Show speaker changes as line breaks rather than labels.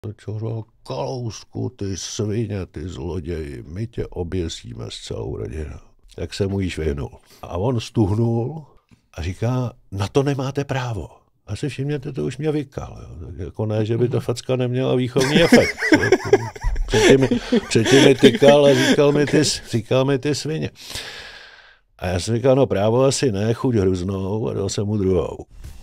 Čořo, Kalousku, ty svině, ty zloději, my tě oběsíme s celou rodinou. Tak se mu již vyhnul. A on stuhnul a říká, na to nemáte právo. A si všimněte, to už mě vykal. Jo. Tak jako ne, že by ta facka neměla výchovný efekt. Předtím mi tykal a říkal mi ty svině. A já jsem říkal, no právo asi ne, chuť hruznou, a dal jsem mu druhou.